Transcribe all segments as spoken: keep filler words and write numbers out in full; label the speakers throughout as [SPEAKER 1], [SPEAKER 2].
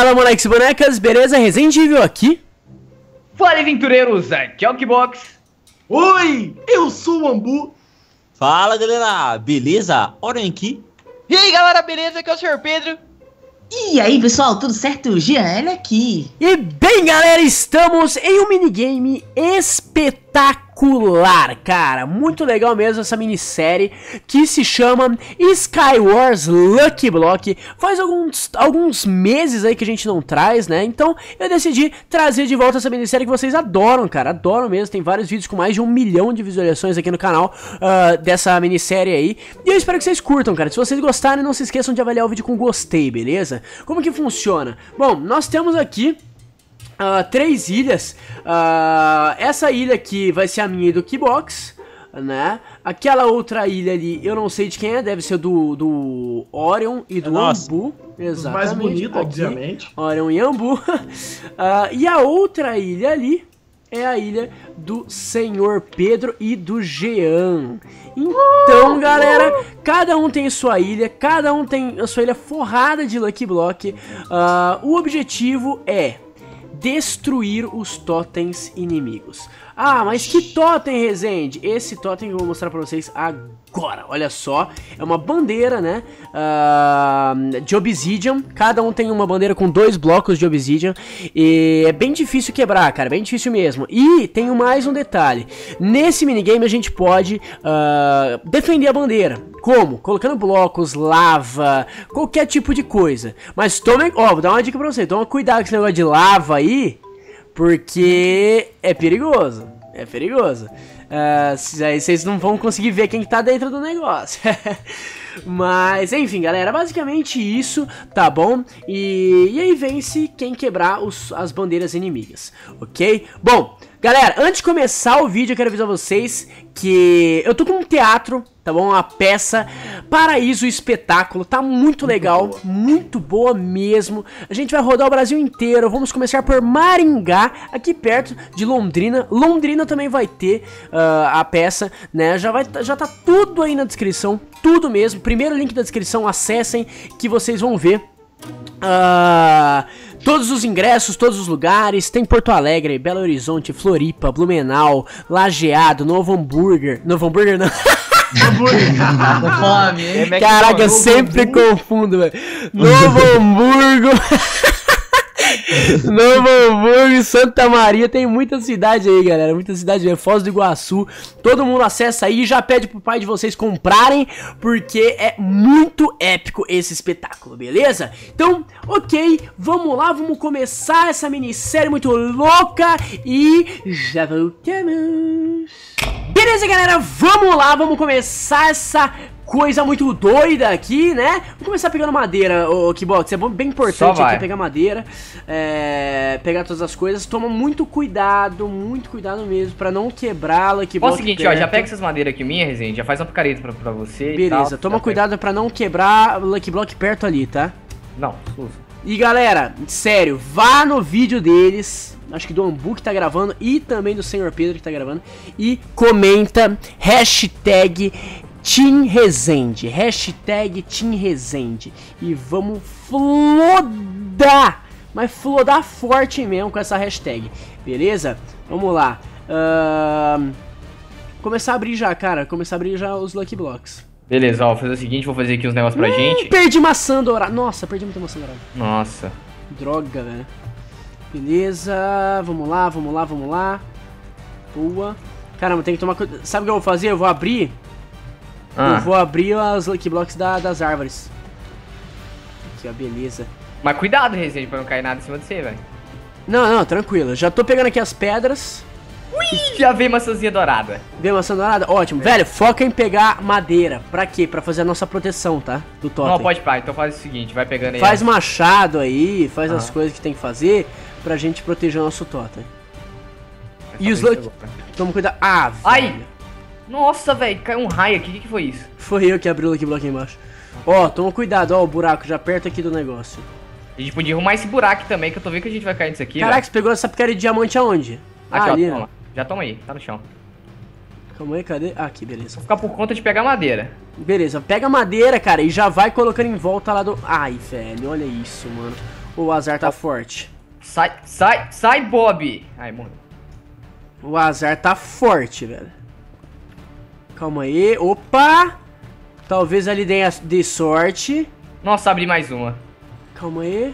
[SPEAKER 1] Fala, moleques e bonecas, beleza? Resident Evil aqui.
[SPEAKER 2] Fala, aventureiros, aqui é o Kibox.
[SPEAKER 3] Oi, eu sou o Ambu.
[SPEAKER 4] Fala, galera, beleza? Olhem aqui.
[SPEAKER 2] E aí, galera, beleza? Aqui é o senhor Pedro.
[SPEAKER 5] E aí, pessoal, tudo certo? Gianelli aqui.
[SPEAKER 1] E bem, galera, estamos em um minigame espetacular, cara. Muito legal mesmo essa minissérie que se chama Skywars Lucky Block. Faz alguns, alguns meses aí que a gente não traz, né? Então eu decidi trazer de volta essa minissérie que vocês adoram, cara. Adoram mesmo. Tem vários vídeos com mais de um milhão de visualizações aqui no canal uh, dessa minissérie aí. E eu espero que vocês curtam, cara. Se vocês gostarem, não se esqueçam de avaliar o vídeo com gostei, beleza? Como que funciona? Bom, nós temos aqui Uh, três ilhas. Uh, essa ilha aqui vai ser a minha e do Kibox, né? Aquela outra ilha ali, eu não sei de quem é, deve ser do, do Orion e do
[SPEAKER 4] Nossa.
[SPEAKER 1] Ambu. Exatamente.
[SPEAKER 3] Os mais bonitos,
[SPEAKER 1] aqui,
[SPEAKER 3] obviamente.
[SPEAKER 1] Orion e Ambu. uh, e a outra ilha ali é a ilha do Senhor Pedro e do Jean. Então, galera, cada um tem sua ilha, cada um tem a sua ilha forrada de Lucky Block. Uh, o objetivo é destruir os totens inimigos. Ah, mas que totem, Resende? Esse totem que eu vou mostrar pra vocês agora. Olha só, é uma bandeira, né, uh, de obsidian. Cada um tem uma bandeira com dois blocos de obsidian. E é bem difícil quebrar, cara, bem difícil mesmo. E tem mais um detalhe. Nesse minigame a gente pode uh, defender a bandeira. Como? Colocando blocos, lava, qualquer tipo de coisa. Mas tomem, ó, vou dar uma dica pra você. Toma cuidado com esse negócio de lava aí, porque é perigoso, é perigoso. Uh, aí vocês não vão conseguir ver quem que tá dentro do negócio. Mas, enfim, galera, basicamente isso, tá bom? E, e aí vence quem quebrar os, as bandeiras inimigas, ok? Bom, galera, antes de começar o vídeo eu quero avisar vocês que eu tô com um teatro, tá bom? Uma peça Paraíso Espetáculo, tá muito legal, muito boa. muito boa mesmo. A gente vai rodar o Brasil inteiro, vamos começar por Maringá, aqui perto de Londrina. Londrina também vai ter uh, a peça, né? Já, vai, já tá tudo aí na descrição, tudo mesmo. Primeiro link da descrição, acessem que vocês vão ver uh, todos os ingressos, todos os lugares. Tem Porto Alegre, Belo Horizonte, Floripa, Blumenau, Lajeado, Novo Hambúrguer. Novo Hambúrguer não.
[SPEAKER 5] Fome.
[SPEAKER 1] Caraca, eu sempre confundo, velho. Novo Hamburgo. Novo Hamburgo, Santa Maria, tem muita cidade aí, galera, muita cidade mesmo, Foz do Iguaçu. Todo mundo acessa aí e já pede pro pai de vocês comprarem, porque é muito épico esse espetáculo, beleza? Então, ok, vamos lá, vamos começar essa minissérie muito louca e já voltamos. Beleza, galera, vamos lá, vamos começar essa coisa muito doida aqui, né? Vou começar pegando madeira, ô Kibox, é bem importante aqui pegar madeira, é, pegar todas as coisas. Toma muito cuidado, muito cuidado mesmo, pra não quebrá-la.
[SPEAKER 2] Ó, o seguinte, perto. ó, já pega essas madeiras aqui minha, Resende, já faz uma picareta pra, pra você.
[SPEAKER 1] Beleza,
[SPEAKER 2] e tal,
[SPEAKER 1] toma cuidado pega. pra não quebrar o Lucky Block perto ali, tá?
[SPEAKER 2] Não, usa.
[SPEAKER 1] E galera, sério, vá no vídeo deles, acho que do Ambu que tá gravando e também do senhor Pedro que tá gravando, e comenta hashtag Team Resende, hashtag Team Resende, e vamos flodar, mas flodar forte mesmo com essa hashtag, beleza? Vamos lá, uh, começar a abrir já, cara, começar a abrir já os Lucky Blocks.
[SPEAKER 2] Beleza, ó, vou fazer o seguinte, vou fazer aqui uns negócios pra hum, gente.
[SPEAKER 1] Perdi maçã dourada, nossa, perdi muita maçã dourada.
[SPEAKER 2] Nossa.
[SPEAKER 1] Droga, velho. Beleza, vamos lá, vamos lá, vamos lá. Boa. Caramba, tem que tomar cuidado. Sabe o que eu vou fazer? Eu vou abrir. Ah. Eu vou abrir as Lucky Blocks da, das árvores. Aqui, ó, beleza.
[SPEAKER 2] Mas cuidado, Resende, pra não cair nada em cima de você, velho.
[SPEAKER 1] Não, não, tranquilo. Já tô pegando aqui as pedras.
[SPEAKER 2] Ui, já veio maçãzinha dourada.
[SPEAKER 1] Veio maçã dourada? Ótimo. É. Velho, foca em pegar madeira. Pra quê? Pra fazer a nossa proteção, tá? Do totem.
[SPEAKER 2] Não, pode parar. Então faz o seguinte, vai pegando aí.
[SPEAKER 1] Faz machado aí, faz ah. as coisas que tem que fazer pra gente proteger o nosso totem. E os Lucky... Toma cuidado. Ah, velho.
[SPEAKER 2] Ai! Nossa, velho, caiu um raio aqui. O que, que foi isso?
[SPEAKER 1] Foi eu que abri o Lucky Block embaixo. Ó, toma cuidado, ó, o buraco já perto aqui do negócio.
[SPEAKER 2] A gente podia arrumar esse buraco também, que eu tô vendo que a gente vai cair nisso aqui.
[SPEAKER 1] Caraca, véio. Você pegou essa picareta de diamante aonde?
[SPEAKER 2] Aqui,
[SPEAKER 1] ah,
[SPEAKER 2] ó,
[SPEAKER 1] ali,
[SPEAKER 2] toma. Já toma aí, tá no chão.
[SPEAKER 1] Calma aí, cadê? Ah, aqui, beleza.
[SPEAKER 2] Vou ficar por conta de pegar madeira.
[SPEAKER 1] Beleza, pega a madeira, cara, e já vai colocando em volta lá do... Ai, velho, olha isso, mano. O azar tá forte.
[SPEAKER 2] Sai, sai, sai, Bob! Ai, morreu.
[SPEAKER 1] O azar tá forte, velho. Calma aí. Opa! Talvez ali dê, dê sorte.
[SPEAKER 2] Nossa, abri mais uma.
[SPEAKER 1] Calma aí.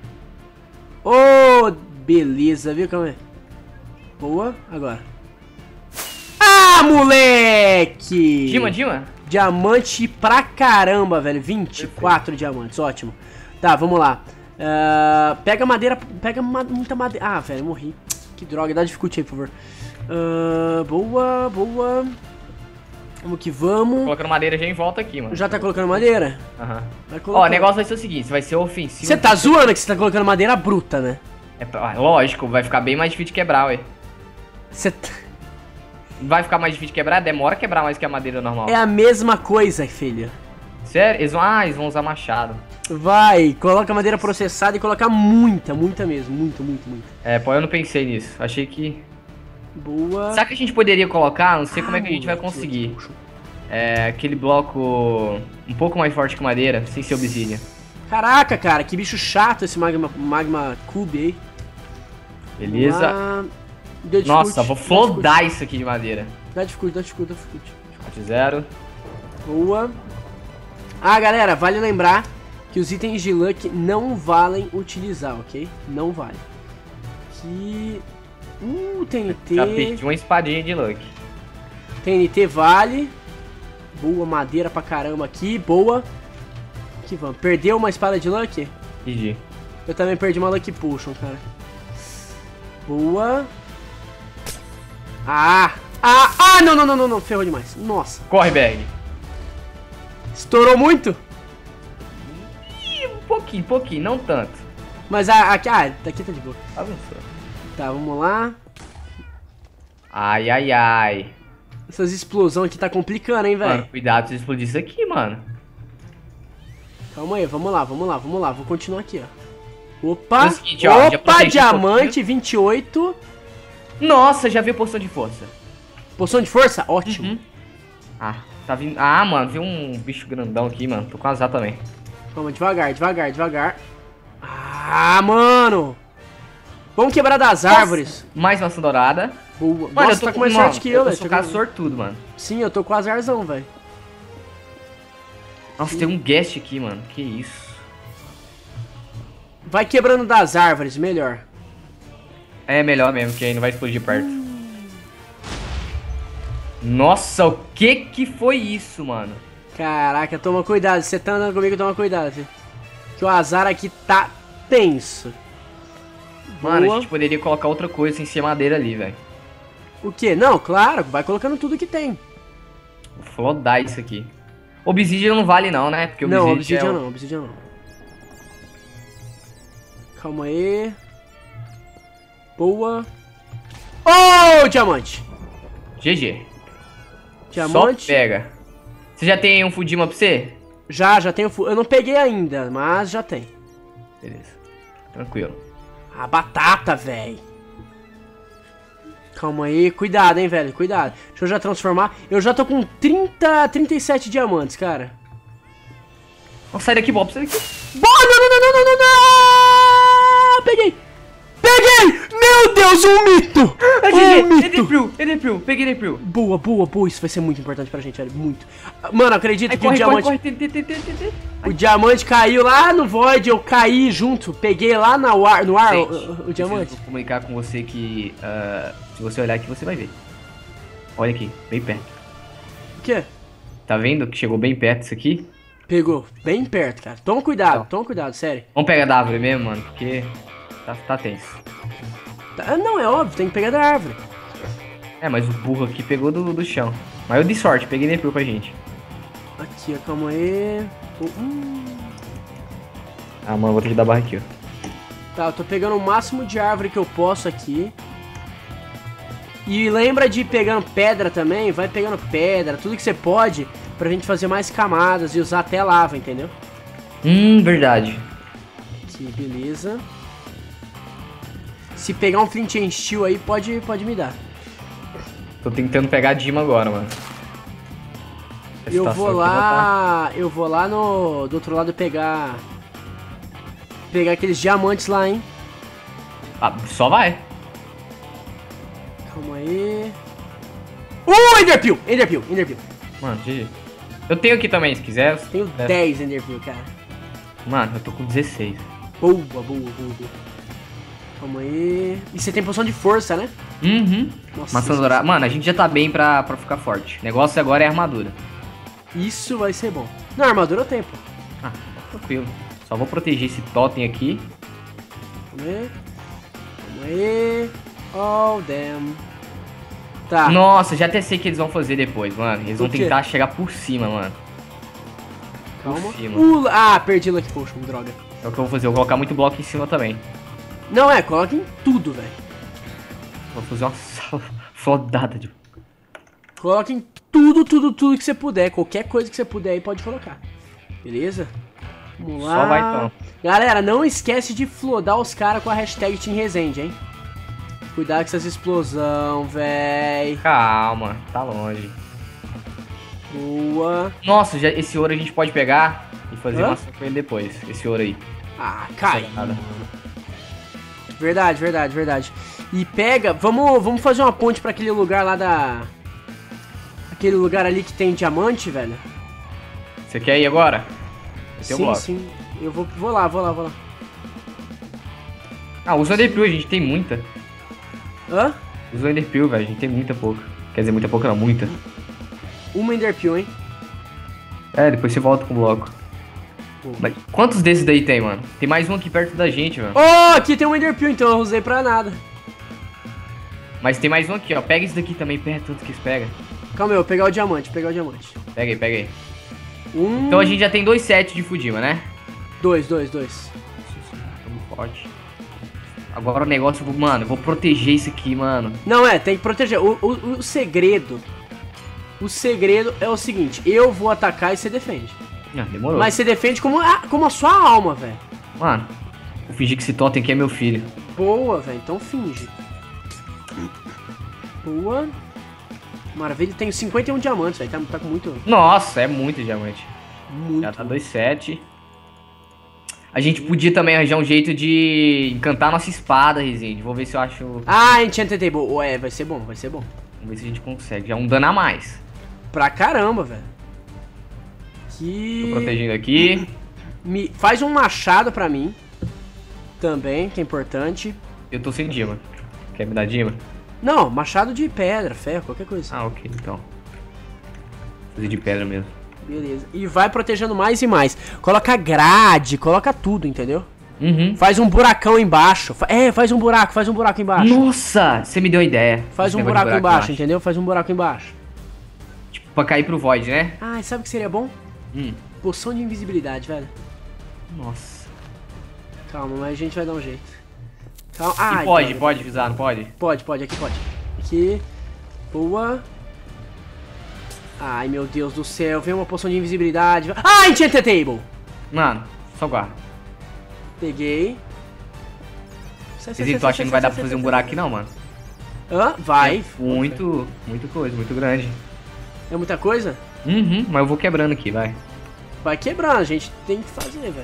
[SPEAKER 1] Oh, beleza, viu? Calma aí. Boa, agora. Ah, moleque!
[SPEAKER 2] Dima, Dima?
[SPEAKER 1] Diamante pra caramba, velho. vinte e quatro diamantes, ótimo. Tá, vamos lá. Uh, pega madeira, pega ma muita madeira. Ah, velho, morri. Que droga, dá dificuldade aí, por favor. Uh, boa, boa. Vamos que vamos.
[SPEAKER 2] Colocando madeira já em volta aqui, mano.
[SPEAKER 1] Já tá colocando madeira?
[SPEAKER 2] Aham.
[SPEAKER 1] Vai
[SPEAKER 2] Ó,
[SPEAKER 1] colocando.
[SPEAKER 2] o negócio vai ser o seguinte, vai ser ofensivo.
[SPEAKER 1] Você tá zoando que você tá colocando madeira bruta, né?
[SPEAKER 2] É, pra- lógico, vai ficar bem mais difícil de quebrar, ué.
[SPEAKER 1] Você tá...
[SPEAKER 2] Vai ficar mais difícil de quebrar? Demora a quebrar mais que a madeira normal.
[SPEAKER 1] É a mesma coisa, filha.
[SPEAKER 2] Sério? Eles vão... Ah, eles vão usar machado.
[SPEAKER 1] Vai, coloca madeira processada e coloca muita, muita mesmo. Muito, muito, muito.
[SPEAKER 2] É, pô, eu não pensei nisso. Achei que...
[SPEAKER 1] Boa.
[SPEAKER 2] Será que a gente poderia colocar? Não sei como é que a gente vai
[SPEAKER 1] moleque,
[SPEAKER 2] conseguir.
[SPEAKER 1] puxa.
[SPEAKER 2] É, aquele bloco um pouco mais forte que madeira, sem ser obsidian.
[SPEAKER 1] Caraca, cara, que bicho chato esse magma, magma cube aí.
[SPEAKER 2] Beleza?
[SPEAKER 1] Lá... Deu
[SPEAKER 2] Nossa,
[SPEAKER 1] dificuldade,
[SPEAKER 2] vou
[SPEAKER 1] dá
[SPEAKER 2] flodar isso aqui de madeira.
[SPEAKER 1] dificuldade. Dá dificuldade, dá dificuldade, dá dificuldade.
[SPEAKER 2] Corte zero.
[SPEAKER 1] Boa. Ah, galera, vale lembrar que os itens de luck não valem utilizar, ok? Não vale. Que... Uh, T N T...
[SPEAKER 2] Já pedi uma espadinha de luck.
[SPEAKER 1] T N T vale. Boa, madeira pra caramba aqui. Boa. Aqui vamos. Perdeu uma espada de luck?
[SPEAKER 2] G G.
[SPEAKER 1] Eu também perdi uma luck potion, cara. Boa. Ah! Ah! Ah! Não, não, não, não, não. Ferrou demais. Nossa.
[SPEAKER 2] Corre, Berg.
[SPEAKER 1] Estourou muito?
[SPEAKER 2] Ih, um pouquinho, pouquinho, não tanto.
[SPEAKER 1] Mas a, aqui... Ah, daqui tá de boa.
[SPEAKER 2] Avançou.
[SPEAKER 1] Tá, vamos lá.
[SPEAKER 2] Ai, ai, ai.
[SPEAKER 1] Essas explosões aqui tá complicando, hein,
[SPEAKER 2] Mano,
[SPEAKER 1] velho?
[SPEAKER 2] cuidado se explodir isso aqui, mano.
[SPEAKER 1] Calma aí, vamos lá, vamos lá, vamos lá. Vou continuar aqui, ó. Opa!
[SPEAKER 2] É o seguinte, ó, já
[SPEAKER 1] Opa,
[SPEAKER 2] protegi um
[SPEAKER 1] diamante, vinte e oito.
[SPEAKER 2] Nossa, já viu poção de força.
[SPEAKER 1] Poção de força? Ótimo.
[SPEAKER 2] Uhum. Ah, tá vindo... Ah, mano, viu um bicho grandão aqui, mano. Tô com azar também.
[SPEAKER 1] Calma, devagar, devagar, devagar. Ah, mano! Vamos quebrar das árvores.
[SPEAKER 2] Mais maçã dourada.
[SPEAKER 1] Boa.
[SPEAKER 2] Mano,
[SPEAKER 1] Nossa,
[SPEAKER 2] eu tô
[SPEAKER 1] tá com mais
[SPEAKER 2] mano,
[SPEAKER 1] sorte que eu,
[SPEAKER 2] eu
[SPEAKER 1] velho.
[SPEAKER 2] sou
[SPEAKER 1] Tá
[SPEAKER 2] cara
[SPEAKER 1] com-
[SPEAKER 2] sortudo, mano.
[SPEAKER 1] Sim, eu tô com azarzão, velho.
[SPEAKER 2] Nossa, tem um guest aqui, mano. Que isso.
[SPEAKER 1] Vai quebrando das árvores, melhor.
[SPEAKER 2] É melhor mesmo, que aí não vai explodir perto. Nossa, o que que foi isso, mano?
[SPEAKER 1] Caraca, toma cuidado. Você tá andando comigo, toma cuidado, filho. Que o azar aqui tá tenso.
[SPEAKER 2] Mano,
[SPEAKER 1] Boa.
[SPEAKER 2] a gente poderia colocar outra coisa sem ser madeira ali, velho.
[SPEAKER 1] O quê? Não, claro, vai colocando tudo que tem.
[SPEAKER 2] Vou flodar isso aqui. Obsidian não vale não, né? Porque
[SPEAKER 1] Não,
[SPEAKER 2] obsidian,
[SPEAKER 1] obsidian
[SPEAKER 2] é o-
[SPEAKER 1] não, obsidian não. Calma aí. Boa. Oh, diamante.
[SPEAKER 2] G G.
[SPEAKER 1] Diamante.
[SPEAKER 2] Só pega. Você já tem um Fudima pra você?
[SPEAKER 1] Já, já tenho. fu- Eu não peguei ainda, mas já tem.
[SPEAKER 2] Beleza. Tranquilo.
[SPEAKER 1] A batata, velho. Calma aí, cuidado, hein, velho, cuidado. Deixa eu já transformar. Eu já tô com trinta, trinta e sete diamantes, cara.
[SPEAKER 2] Vamos sair daqui, Bob. Sai daqui.
[SPEAKER 1] Boa, não, não, não, não, não, não, não! Peguei! Peguei! Meu Deus, um mito!
[SPEAKER 2] É
[SPEAKER 1] Um
[SPEAKER 2] G G.
[SPEAKER 1] mito!
[SPEAKER 2] Edepril. Edepril. Peguei Edepril.
[SPEAKER 1] Boa, boa, boa. Isso vai ser muito importante pra gente, velho. Muito. Mano, acredito
[SPEAKER 2] Aí
[SPEAKER 1] que
[SPEAKER 2] corre,
[SPEAKER 1] o diamante.
[SPEAKER 2] corre, corre. Tê, tê, tê, tê, tê.
[SPEAKER 1] O diamante caiu lá no Void, eu caí junto. Peguei lá no ar, no ar
[SPEAKER 2] Gente,
[SPEAKER 1] o, o- o diamante.
[SPEAKER 2] preciso comunicar com você que... ah, se você olhar aqui, você vai ver. Olha aqui, bem perto.
[SPEAKER 1] O quê?
[SPEAKER 2] Tá vendo que chegou bem perto isso aqui?
[SPEAKER 1] Pegou. Bem perto, cara. Toma cuidado,
[SPEAKER 2] Então.
[SPEAKER 1] toma cuidado, sério.
[SPEAKER 2] Vamos pegar da árvore mesmo, mano, porque tá, tá tenso.
[SPEAKER 1] Tá- Não, é óbvio, tem que pegar da árvore.
[SPEAKER 2] É, mas o burro aqui pegou do, do chão. Mas eu dei sorte, peguei Edepril pra gente.
[SPEAKER 1] Aqui, ó, calma aí. Hum.
[SPEAKER 2] Ah, mano, vou ter que dar barra aqui, ó.
[SPEAKER 1] Tá, eu tô pegando o máximo de árvore que eu posso aqui. E lembra de ir pegando pedra também, vai pegando pedra, tudo que você pode, pra gente fazer mais camadas e usar até lava, entendeu?
[SPEAKER 2] Hum, verdade.
[SPEAKER 1] Aqui, beleza. Se pegar um flint and steel aí, pode, pode me dar.
[SPEAKER 2] Tô tentando pegar a Dima agora, mano. Essa
[SPEAKER 1] Eu
[SPEAKER 2] situação
[SPEAKER 1] vou
[SPEAKER 2] aqui não tá-
[SPEAKER 1] lá. Eu vou lá no. Do outro lado pegar. Pegar aqueles diamantes lá, hein?
[SPEAKER 2] Ah, só vai.
[SPEAKER 1] Calma aí. Uh, Enderpeel! Enderpeel, Enderpeel.
[SPEAKER 2] Mano, G G. Eu tenho aqui também, se quiser.
[SPEAKER 1] Tenho
[SPEAKER 2] É.
[SPEAKER 1] dez Enderpeel, cara.
[SPEAKER 2] Mano, eu tô com dezesseis.
[SPEAKER 1] Boa, boa, boa, boa. Calma aí. E você tem poção de força, né?
[SPEAKER 2] Uhum.
[SPEAKER 1] Nossa,
[SPEAKER 2] Maçã
[SPEAKER 1] isso-
[SPEAKER 2] dourada. Mano, a gente já tá bem pra, pra ficar forte. O negócio agora é a armadura.
[SPEAKER 1] Isso vai ser bom. Não, armadura eu tenho, pô.
[SPEAKER 2] Ah, tranquilo. Só vou proteger esse totem aqui.
[SPEAKER 1] Calma aí. Calma aí. Oh, damn. Tá.
[SPEAKER 2] Nossa, já até sei o que eles vão fazer depois, mano. Eles vão
[SPEAKER 1] O quê?
[SPEAKER 2] tentar chegar por cima, mano.
[SPEAKER 1] Calma.
[SPEAKER 2] Por cima.
[SPEAKER 1] Uh, ah, perdi Lucky Potion, droga.
[SPEAKER 2] É o que eu vou fazer. Eu vou colocar muito bloco em cima também.
[SPEAKER 1] Não, é, coloca em tudo, velho.
[SPEAKER 2] Vou fazer uma sala flodada de...
[SPEAKER 1] Coloca em tudo, tudo, tudo que você puder. Qualquer coisa que você puder aí pode colocar. Beleza? Vamos lá.
[SPEAKER 2] Só vai então.
[SPEAKER 1] Galera, não esquece de flodar os caras com a hashtag Team Resende, hein? Cuidado com essas explosão, véi.
[SPEAKER 2] Calma, tá longe.
[SPEAKER 1] Boa.
[SPEAKER 2] Nossa, já, esse ouro a gente pode pegar e fazer
[SPEAKER 1] Hã?
[SPEAKER 2] uma com ele depois. Esse ouro aí.
[SPEAKER 1] Ah, cai.
[SPEAKER 2] Nada.
[SPEAKER 1] Verdade, verdade, verdade. E pega, vamos, vamos fazer uma ponte pra aquele lugar lá da... Aquele lugar ali que tem diamante, velho.
[SPEAKER 2] Você quer ir agora? Esse é o
[SPEAKER 1] Sim,
[SPEAKER 2] bloco.
[SPEAKER 1] sim. Eu vou, vou lá, vou lá, vou lá.
[SPEAKER 2] Ah, usa Enderpeel, a gente tem muita.
[SPEAKER 1] Hã?
[SPEAKER 2] Usa Enderpeel, velho, a gente tem muita pouca. Quer dizer, muita pouca não, muita.
[SPEAKER 1] Uma Enderpeel, hein?
[SPEAKER 2] É, depois você volta com o bloco.
[SPEAKER 1] Pô.
[SPEAKER 2] Mas quantos desses daí tem, mano? Tem mais um aqui perto da gente, mano.
[SPEAKER 1] Oh, aqui tem um Enderpeel, então eu não usei pra nada.
[SPEAKER 2] Mas tem mais um aqui, ó. Pega esse daqui também, perto tudo que eles pegam.
[SPEAKER 1] Calma aí, eu vou pegar o diamante, pegar o diamante.
[SPEAKER 2] Pega aí, pega aí.
[SPEAKER 1] Um,
[SPEAKER 2] Então a gente já tem dois sets de Fudima, né?
[SPEAKER 1] dois, dois, dois.
[SPEAKER 2] Tamo forte. Agora o negócio, eu vou- mano, eu vou proteger isso aqui, mano.
[SPEAKER 1] Não, é, tem que proteger. O, o, o segredo, o segredo é o seguinte, eu vou atacar e você defende.
[SPEAKER 2] Ah, demorou.
[SPEAKER 1] Mas você defende como a, como a sua alma, velho.
[SPEAKER 2] Mano, vou fingir que esse totem aqui é meu filho.
[SPEAKER 1] Boa, velho, então finge. Boa. Maravilha, tem cinquenta e um diamantes, velho, tá, tá com muito...
[SPEAKER 2] Nossa, é muito diamante.
[SPEAKER 1] Muito.
[SPEAKER 2] Já tá dois sete. A gente podia também arranjar um jeito de encantar nossa espada, Resende. Vou ver se eu acho...
[SPEAKER 1] Ah, Enchanted Table. Ué, vai ser bom, vai ser bom.
[SPEAKER 2] Vamos ver se a gente consegue. Já um dano a mais.
[SPEAKER 1] Pra caramba, velho. Que...
[SPEAKER 2] Tô protegendo aqui.
[SPEAKER 1] Me... Faz um machado pra mim. Também, que é importante.
[SPEAKER 2] Eu tô sem Dima. Quer me dar Dima?
[SPEAKER 1] Não, machado de pedra, ferro, qualquer coisa.
[SPEAKER 2] Ah, ok, então. Vou fazer de pedra mesmo.
[SPEAKER 1] Beleza. E vai protegendo mais e mais. Coloca grade, coloca tudo, entendeu?
[SPEAKER 2] Uhum.
[SPEAKER 1] Faz um buracão embaixo. Fa- É, faz um buraco, faz um buraco embaixo.
[SPEAKER 2] Nossa, você me deu a ideia.
[SPEAKER 1] Faz
[SPEAKER 2] Esse
[SPEAKER 1] um
[SPEAKER 2] negócio de
[SPEAKER 1] buraco embaixo, entendeu? Faz um buraco embaixo.
[SPEAKER 2] Tipo, pra cair pro Void, né?
[SPEAKER 1] Ah, e sabe o que seria bom?
[SPEAKER 2] Hum.
[SPEAKER 1] Poção de invisibilidade, velho.
[SPEAKER 2] Nossa.
[SPEAKER 1] Calma, mas a gente vai dar um jeito. Calma.
[SPEAKER 2] E
[SPEAKER 1] Ai,
[SPEAKER 2] pode,
[SPEAKER 1] droga.
[SPEAKER 2] pode visar, não pode?
[SPEAKER 1] Pode, pode, aqui pode. Aqui. Boa. Ai, meu Deus do céu. Vem uma poção de invisibilidade. Ah, Enchanted Table.
[SPEAKER 2] Mano, só guarda.
[SPEAKER 1] Peguei. Sai, sai,
[SPEAKER 2] Vocês tu
[SPEAKER 1] sai,
[SPEAKER 2] acha que
[SPEAKER 1] sai,
[SPEAKER 2] não vai
[SPEAKER 1] sai,
[SPEAKER 2] dar pra
[SPEAKER 1] sai,
[SPEAKER 2] fazer um
[SPEAKER 1] sai,
[SPEAKER 2] buraco
[SPEAKER 1] sai.
[SPEAKER 2] aqui não, mano?
[SPEAKER 1] Hã? Vai.
[SPEAKER 2] É muito, muito coisa, muito grande.
[SPEAKER 1] É muita coisa?
[SPEAKER 2] Uhum, mas eu vou quebrando aqui, vai.
[SPEAKER 1] Vai quebrando, a gente tem que fazer, velho.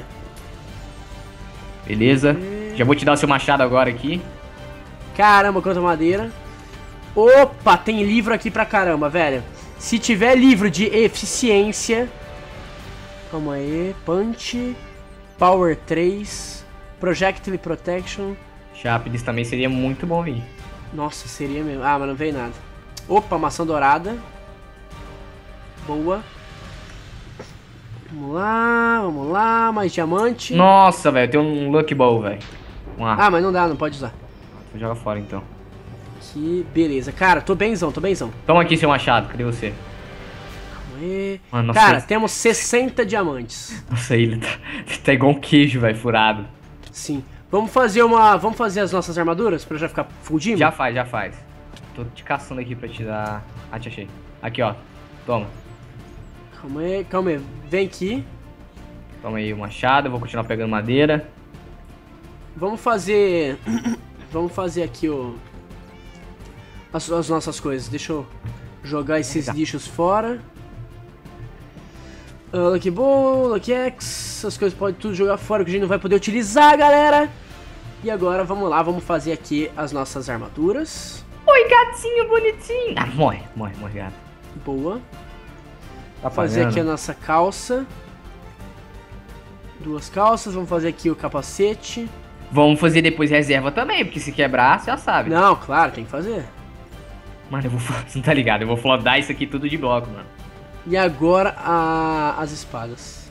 [SPEAKER 2] Beleza. Já vou te dar o seu machado agora aqui.
[SPEAKER 1] Caramba, quanta madeira. Opa, tem livro aqui pra caramba, velho. Se tiver livro de eficiência... Calma aí. Punch. Power três. Projectile Protection.
[SPEAKER 2] Sharpness também seria muito bom aí.
[SPEAKER 1] Nossa, seria mesmo. Ah, mas não veio nada. Opa, maçã dourada. Boa. Vamos lá, vamos lá. Mais diamante.
[SPEAKER 2] Nossa, velho, tem um Lucky Ball, velho. Um ar.
[SPEAKER 1] Ah, mas não dá, não pode usar.
[SPEAKER 2] Joga fora então.
[SPEAKER 1] Aqui, beleza. Cara, tô benzão, tô benzão.
[SPEAKER 2] Toma aqui seu machado, cadê você?
[SPEAKER 1] Calma aí.
[SPEAKER 2] Mano, nossa,
[SPEAKER 1] Cara,
[SPEAKER 2] ele-
[SPEAKER 1] temos sessenta diamantes.
[SPEAKER 2] Nossa, ele tá, tá igual um queijo, velho, furado.
[SPEAKER 1] Sim. Vamos fazer uma. Vamos fazer as nossas armaduras pra já ficar full Dima?
[SPEAKER 2] Já faz, já faz. Tô te caçando aqui pra te dar... Ah, te achei. Aqui, ó. Toma.
[SPEAKER 1] Calma aí, calma aí. Vem aqui.
[SPEAKER 2] Toma aí o machado, eu vou continuar pegando madeira.
[SPEAKER 1] Vamos fazer. Vamos fazer aqui o. as, as nossas coisas. Deixa eu jogar esses lixos fora. Uh, Lucky Ball, Lucky X, essas coisas pode tudo jogar fora que a gente não vai poder utilizar, galera. E agora vamos lá, vamos fazer aqui as nossas armaduras.
[SPEAKER 2] Oi, gatinho bonitinho. Ah, morre, morre, morre, gato.
[SPEAKER 1] Boa.
[SPEAKER 2] Tá
[SPEAKER 1] Fazer
[SPEAKER 2] fazendo?
[SPEAKER 1] aqui a nossa calça. Duas calças, vamos fazer aqui o capacete.
[SPEAKER 2] Vamos fazer depois reserva também, porque se quebrar, você já sabe.
[SPEAKER 1] Não, claro, tem que fazer.
[SPEAKER 2] Mano, eu vou... Você não tá ligado? Eu vou flodar isso aqui tudo de bloco, mano.
[SPEAKER 1] E agora a... as espadas.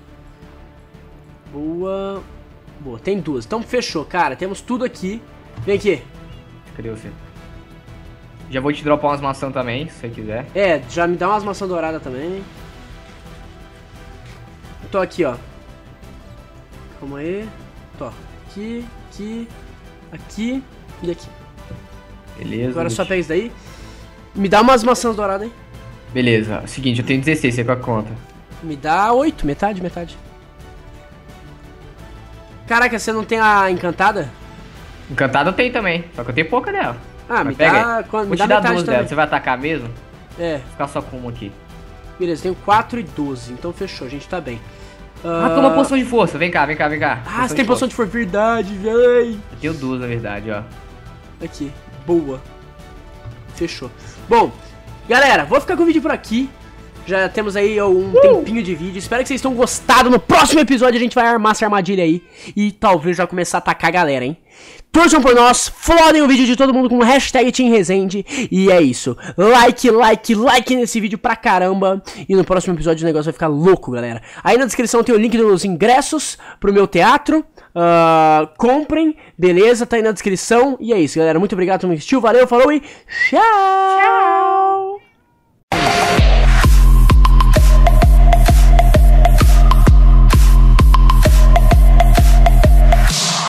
[SPEAKER 1] Boa. Boa, tem duas. Então fechou, cara. Temos tudo aqui. Vem aqui.
[SPEAKER 2] Cadê você? Já vou te dropar umas maçãs também, se você quiser.
[SPEAKER 1] É, já me dá umas maçãs douradas também. Tô aqui, ó. Calma aí. Tô. Aqui, aqui, aqui e aqui.
[SPEAKER 2] Beleza.
[SPEAKER 1] Agora só pega isso daí. Me dá umas maçãs douradas aí.
[SPEAKER 2] Beleza. Seguinte, eu tenho dezesseis, você com a conta.
[SPEAKER 1] Me dá oito, metade, metade. Caraca, você não tem a encantada?
[SPEAKER 2] Encantada eu tenho também, só que eu tenho pouca dela.
[SPEAKER 1] Ah,
[SPEAKER 2] Mas
[SPEAKER 1] me
[SPEAKER 2] pega
[SPEAKER 1] dá,
[SPEAKER 2] aí.
[SPEAKER 1] quando,
[SPEAKER 2] Vou
[SPEAKER 1] me
[SPEAKER 2] te
[SPEAKER 1] dá
[SPEAKER 2] dar
[SPEAKER 1] metade
[SPEAKER 2] duas
[SPEAKER 1] também.
[SPEAKER 2] dela, você vai atacar mesmo?
[SPEAKER 1] É,
[SPEAKER 2] Vou ficar só com uma aqui.
[SPEAKER 1] beleza, tenho quatro e doze, então fechou, a gente tá bem.
[SPEAKER 2] Ah, toma poção de força, vem cá, vem cá, vem cá.
[SPEAKER 1] Ah, você tem poção de força, verdade, véi.
[SPEAKER 2] Eu tenho duas, na verdade, ó.
[SPEAKER 1] Aqui, boa. Fechou. Bom, galera, vou ficar com o vídeo por aqui. Já temos aí ó, um uh! tempinho de vídeo. Espero que vocês tenham gostado. No próximo episódio a gente vai armar essa armadilha aí. E talvez já começar a atacar a galera, hein? Torçam por nós, flodem o vídeo de todo mundo com o hashtag Team Resende. E é isso. Like, like, like nesse vídeo pra caramba. E no próximo episódio o negócio vai ficar louco, galera. Aí na descrição tem o link dos ingressos pro meu teatro. Uh, comprem, beleza? Tá aí na descrição. E é isso, galera. Muito obrigado por me assistir. Valeu, falou e tchau! Tchau!